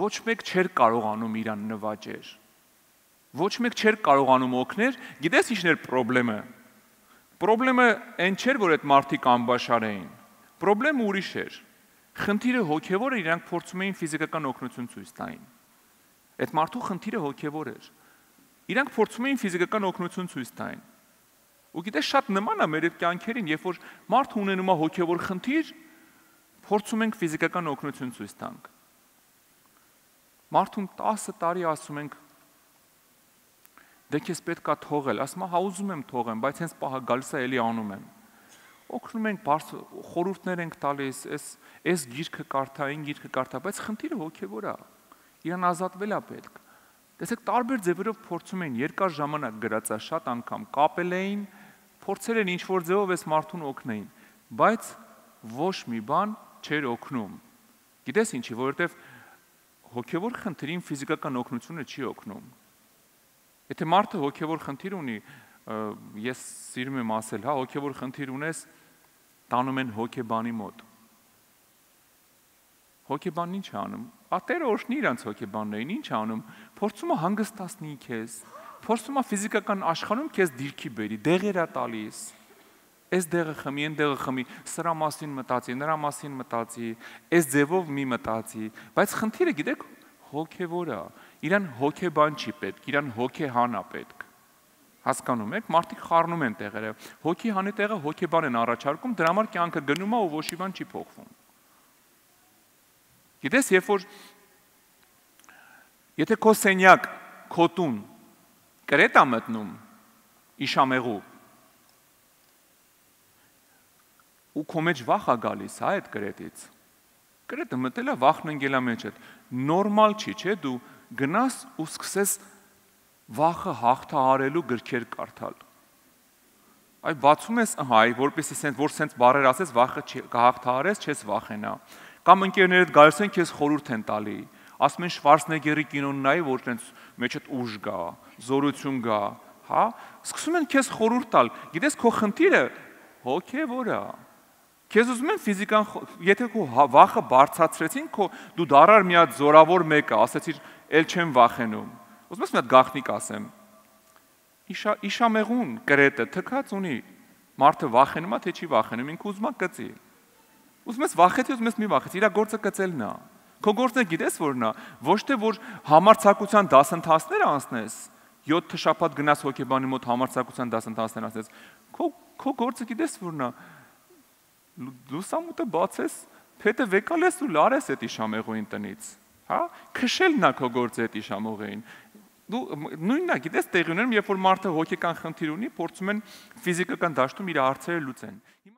ոչ մեկ չէր կարողանում իրան նվաճեր։ Ոչ մեկ չէր կարողանում օգներ, գիտես ինչն էր խնդրեմը։ Խնդրեմը այն չէր, որ այդ մարդիկ անբաշար էին։ Խնդրեմը ուրիշ էր։ Խնդիրը հոգևոր էր, իրանք փորձում էին ֆիզիկական օգնություն ցույց տային։ Այդ մարդու խնդիրը հոգևոր էր։ Իրանք փորձում էին ֆիզիկական օգնություն ցույց տային։ Ու գիտես շատ նման է մեր այդ կյանքերին, երբ որ մարդը ունենում է հոգևոր խնդիր, փորձում ենք ֆիզիկական օգնություն ցույց տանք։ Մարդուն 10 տարի ասում ենք դե քեզ պետք է թողել, ասում է հա ուզում եմ թողեմ, բայց հենց պահը գալիս է էլի անում եմ։ Օգնում ենք, խորհուրդներ ենք տալիս, այս գիրքը կարդա, այն գիրքը կարդա, բայց խնդիրը հոգևոր է։ Իրան ազատվել է պետք։ Տեսեք, տարբեր ձևերով փորձում էին, երկար ժամանակ գրած է, շատ անգամ կապել էին, փորձել են ինչ-որ ձևով այս մարդուն օգնեին, բայց ոչ մի բան չէր օգնում։ Գիտես ինչի, որովհետև հոգևոր խնդրին ֆիզիկական օգնությունը չի օգնում։ Եթե մարդը հոգևոր խնդիր ունի, ես սիրում եմ ասել, հա, հոգևոր խնդիր ունես, տանում են հոգեբանի մոտ։ Հոգեբանն ինչ է անում։ Տերը օրհնի իրանց հոգեբաններին, ինչ է անում։ Փորձում է հանգստացնի քեզ, փորձում է ֆիզիկական աշխարհում քեզ դիրքի բերի, դեղեր է տալիս։ Այս դեղը խմի, այն դեղը խմի, սրա մասին մտածի, նրա մասին մտածի, այս ձևով մի մտածի, բայց խնդիրը գիտեք հոգևոր է։ Իրան հոգեբան չի պետք, իրան հոգեհան է պետք։ Հասկանում եք, մարդիկ խառնում են տեղերը։ Հոգեհանի տեղը հոգեբան են առաջարկում, դրա համար կյանքը գնում է ու ոչ մի բան չի փոխվում։ Գիտես, երբ որ եթե քո սենյակ, քո տուն կրետ է մտնում իշամեղու ու քո մեջ վախ է գալիս, հա, այդ կրետից։ Կրետը մտել է, վախն ընկել է մեջդ։ Նորմալ չի, չէ՞, դու գնաս ու սկսես վախը հաղթահարելու գրքեր կարդալ։ Այ բացում ես, այ որպեսզի սենց որ սենց բառեր ասես, վախը կհաղթահարես, չես վախենա։ Կամ ընկերներդ գալիս են քեզ խորհուրդ են տալի, ասում են Շվարցնեգերի կինոն նայի, որ տենց մեջդ ուժ գա, զորություն գա, հա, սկսում են քեզ խորհուրդ տալ։ Գիտես, քո խնդիրը հոգևոր է։ Քեզ ուզում են ֆիզիկան, եթե քո վախը բարձրացրեցին, դու դարար մի հատ զորավոր մեկը, ասեցիր, «Էլ չեմ վախենում»։ Ուզում ես մի հատ գաղտնիք ասեմ։ Իշամեղուն կրետը թքած ունի, մարդը վախենում է, թե չի վախենում, ինքը ուզում է կծի։ Ուզում ես վախեցի, ուզում ես մի վախեցի, իր գործը կծելն է։ Քո գործը գիտես որն է, ոչ թե որ համարձակության դասընթացներ անցնես, 7 շաբաթ գնաս հոգեբանի մոտ համարձակության դասընթացներ անցնես։ Քո գործը գիտես որն է, լուսամուտը բացես, փետը վեկալես ու լարես այդ իշամեղուին տնից, հա, քշելն է քո գործը այդ իշամեղուին։ Դու նույնն է, գիտես տեղի ունենում, երբ որ մարդը հոգեկան խնդիր ունի, փորձում են ֆիզիկական դաշտում իր հարցերը լուծեն։